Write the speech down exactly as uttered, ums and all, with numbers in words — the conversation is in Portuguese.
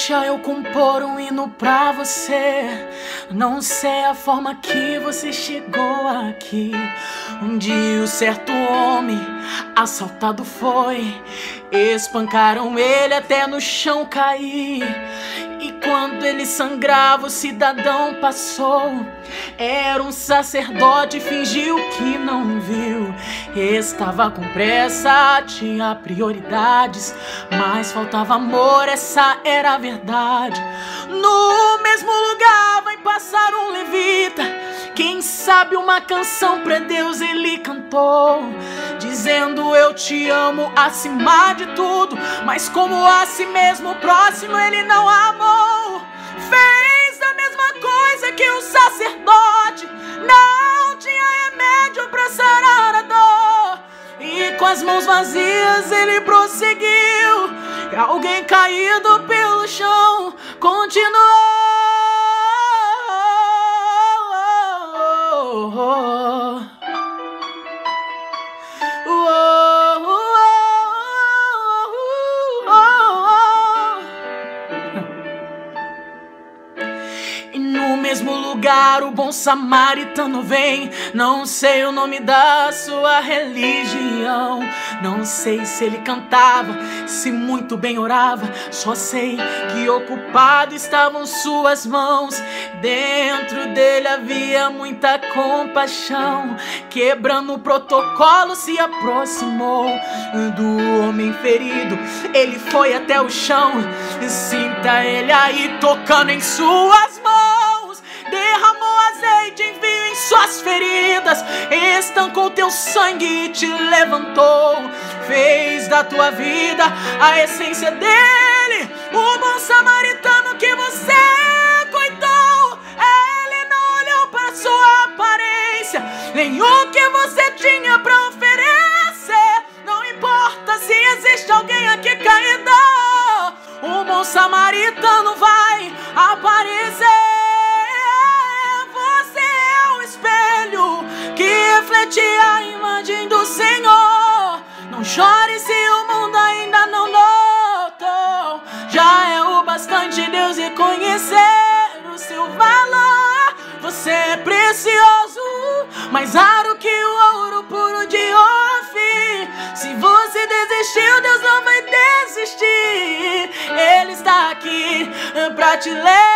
Deixa eu compor um hino pra você. Não sei a forma que você chegou aqui. Um dia o certo homem assaltado foi. Espancaram ele até no chão cair. E quando ele sangrava, o cidadão passou. Era um sacerdote, fingiu que não viu. Estava com pressa, tinha prioridades, mas faltava amor, essa era a verdade. No mesmo lugar vai passar um levita. Quem sabe uma canção pra Deus ele cantou, dizendo eu te amo acima de tudo, mas como a si mesmo próximo ele não amou. Fez a mesma coisa que o sacerdote, não tinha remédio pra sarar a dor, e com as mãos vazias ele prosseguiu. E alguém caído pelo chão continuou. E no mesmo lugar o bom samaritano vem. Não sei o nome da sua religião, não sei se ele cantava, se muito bem orava. Só sei que ocupado estavam suas mãos. Dentro dele havia muita compaixão. Quebrando o protocolo se aproximou do homem ferido. Ele foi até o chão. Sinta ele aí tocando em suas mãos. Derramou azeite, envio em suas feridas. Estancou teu sangue e te levantou. Fez da tua vida a essência dele. O bom samaritano que você cuidou. Ele não olhou para sua aparência, nem o que você tinha para oferecer. Não importa se existe alguém aqui caído, o bom samaritano vai aparecer. Você é o espelho que reflete a imagem do Senhor. Não chore se o mundo ainda não notou. Já é o bastante Deus reconhecer o seu valor. Você é precioso, mais raro que o ouro puro de Ofir. Se você desistiu, Deus não vai desistir. Ele está aqui pra te levar.